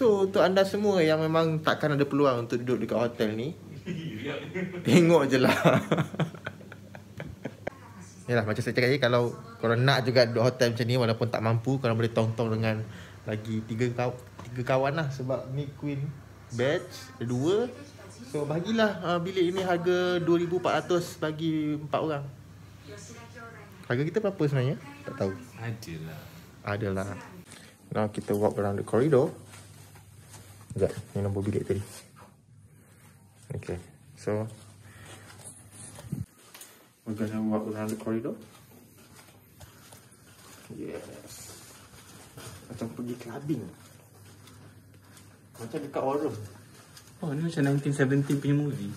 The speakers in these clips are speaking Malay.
So untuk anda semua yang memang takkan ada peluang untuk duduk dekat hotel ni, tengok je lah. Yalah, macam saya cakap tadi, kalau korang nak juga duduk hotel macam ni walaupun tak mampu, korang boleh tong-tong dengan lagi tiga kawan lah. Sebab ni queen batch, ada 2. So bagilah bilik ini harga 2,400 bagi 4 orang. Harga kita berapa sebenarnya? Tak tahu. Adalah. Now kita walk around the corridor. Sekejap, ni nombor bilik tadi. Okay, so we're gonna walk around the corridor. Yes. Macam pergi clubbing. Macam dekat war room. Oh, ni macam 1917 punya movie.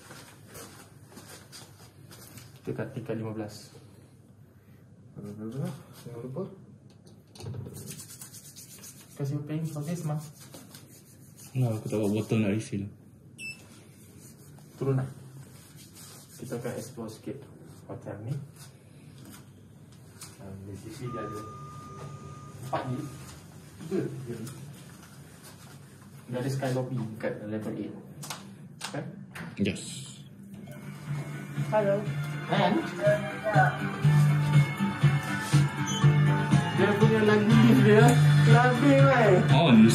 Dekat tingkat 15. Jangan lupa kasih paying for this, Ma. Nah, aku tak bawa botol nak refill. Turun lah. Kita akan explore sikit hotel ni. Di sisi dia ada 4 ni. 3 ni. Dia ada sky lobby kat level 8. Okay? Yes. Hello. And dia punya lagu lift dia clubbing lah. Ons.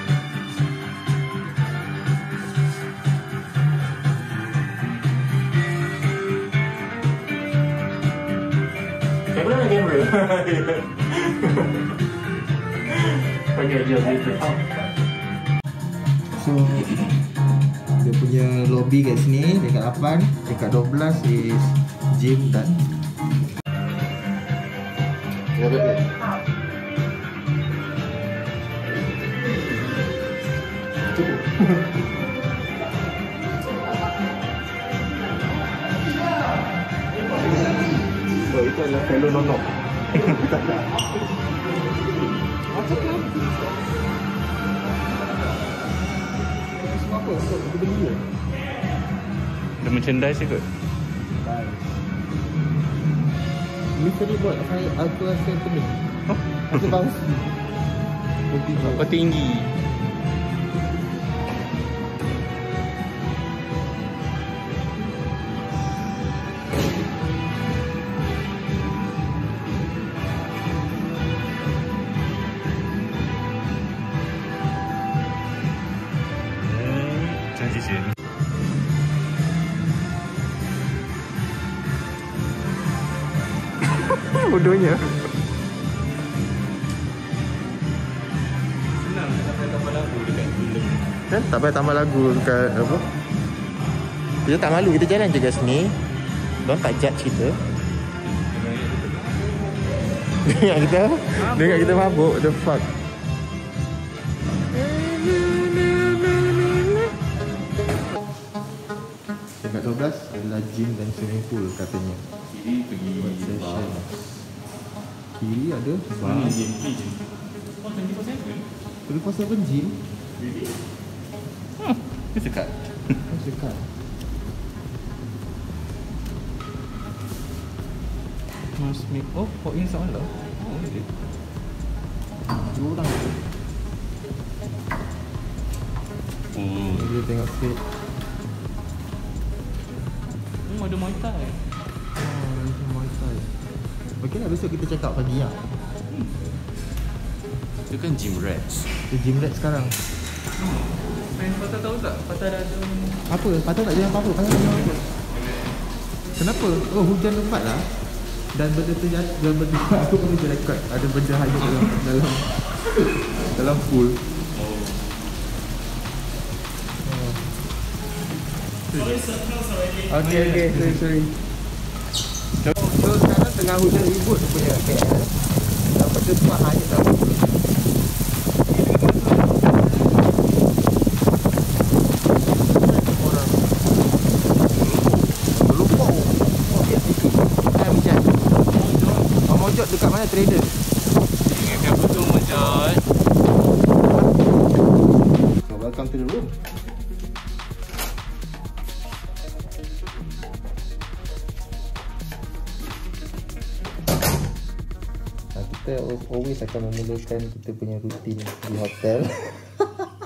Kamera. Okay, jom kita. So dia punya lobby kat sini, dekat 8, dekat 12 is gym dan cukup. Oh, itu adalah fellow nonok. Apa tu? Semua apa? Aku beli je. Ada merchandise kot. Ni tadi buat aku rasa pening. Aku bounce. Kau tinggi. Transition. Bodohnya. Senang, tak payah tambah lagu dekat film. Kan tak payah tambah lagu dekat apa. Kita tak malu, kita jalan je kat sini. Diorang tak judge kita. Dengar kita mabuk. The fuck. Dekat 12 adalah gym dan swimming pool katanya. Kiri pergi bar. Kiri ada bar. Oh, 24/7? 24/7 gym. Dia sekat. Sekat. Must make. Oh, for inside lah. Oh, really? 2 orang. Oh, Dia tengok fit. ada Muay Thai. Macam Muay Thai. Okey lah, besok kita check out pagi lah. Itu kan gym rats. Kita gym rat sekarang. Patah tahu tak? Patah dah ada. Apa? Patah tak jalan apa-apa? Patah tak jalan apa? Kenapa? Oh, hujan lebat lah. Dan benda terjatuh. Dan benda aku pun boleh record. Ada benda hanyut dalam pool. Okay, sorry. So sekarang tengah hujan ribut punya KL. Dan benda semua hanyut dalam pool. Mojot dekat mana trader? Ingat betul Mojot. So welcome to the room. Kita always akan memulakan kita punya rutin di hotel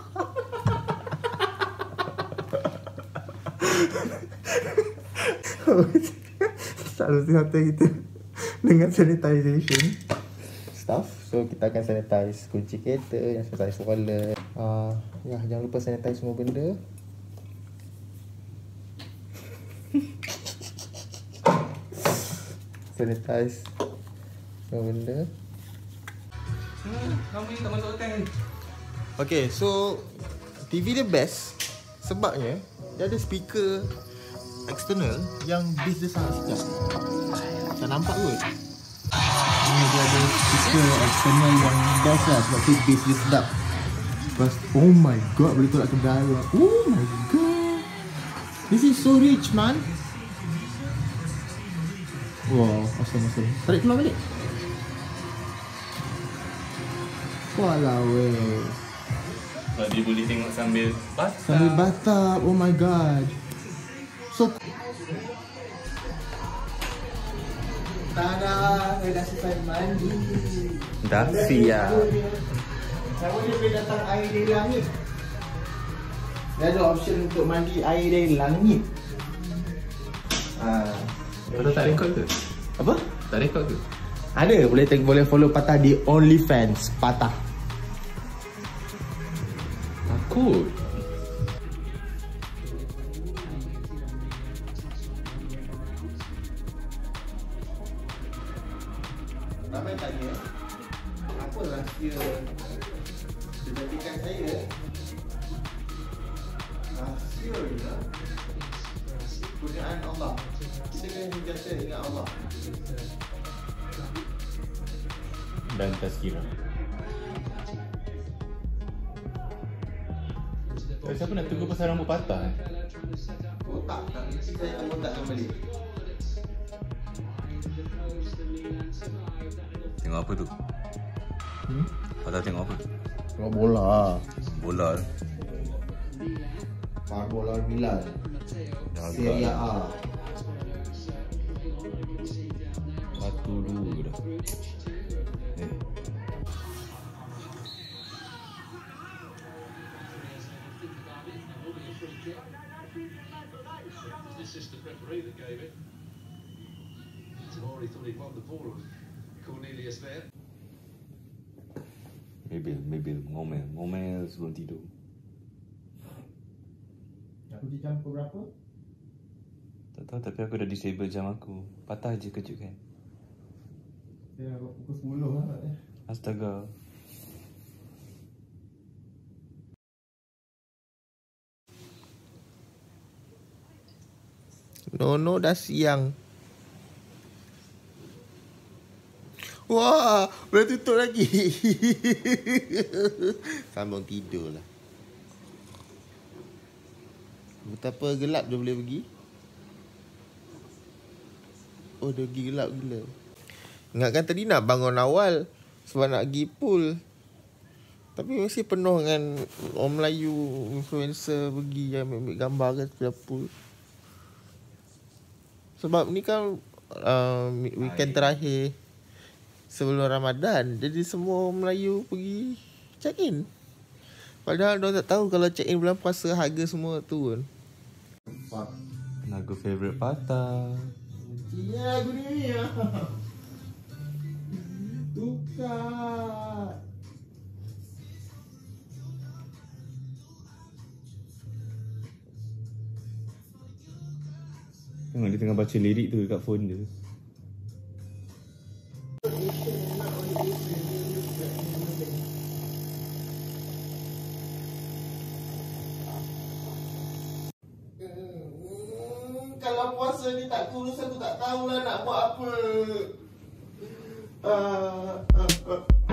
Selalu si hotel kita dengan sanitization stuff. So kita akan sanitize kunci kereta, yang sanitize wallet. Ya, jangan lupa sanitize semua benda. Sanitize semua benda. Kamu ni tak masuk hotel. Okay, so TV dia best sebabnya dia ada speaker eksternal yang bass dia sangat sedap. Tak nampak kot. Dia ada speaker eksternal yang best lah sebab tu bass dia sedap. Lepas, oh my god, boleh tolak ke dalam. Oh my god, this is so rich man. Wow, awesome. Tarik keluar balik. Walau weh. Dia boleh tengok sambil bathtub. Sambil bathtub, oh my god. So tada, saya dah selesai mandi. Dah siap. Sama dia boleh datang air dari langit. Dia ada option untuk mandi air dari langit. Kalau tak rekod ke? Apa? Tak rekod ke? Ada, boleh follow Pattah di OnlyFans Pattah. Takut. Ramai tanya, apa rahsia kecantikan saya? Rahsia je kurniaan Allah. Kita kena sentiasa ingat Allah. Dan tazkirah. Siapa nak tunggu pasal rambut patah? Otak tak, saya tak otak yang balik. Tengok apa tu? Patah tengok apa? Tengok bola. Bola. Bola Milan. Serie A. Batu dulu dah. This is the referee that gave it. Huari thought he'd won the ball. Cornelius there. Maybe ngomel sebelum tidur. Aku di jam pukul berapa? Tak tahu, tapi aku dah disable jam aku. Patah je kejut kan. Ya, pukul 10 lah. Astaga. No, dah siang. Wah, boleh tutup lagi. Sambung tidur lah. Betapa gelap dia boleh pergi. Oh, dia pergi gelap gila. Ingatkan tadi nak bangun awal sebab nak pergi pool. Tapi masih penuh dengan orang Melayu influencer pergi yang ambil gambar kan sebelah pool. Sebab ni kan weekend terakhir sebelum Ramadan. Jadi semua Melayu pergi check in. Padahal diorang tak tahu kalau check in bulan puasa harga semua turun. Lagu favourite Pattah. Ya, lagu ni ya. Tukar. Tengok dia tengah baca lirik tu dekat phone dia. Kalau puasa ni tak kurus, aku tak tahulah nak buat apa.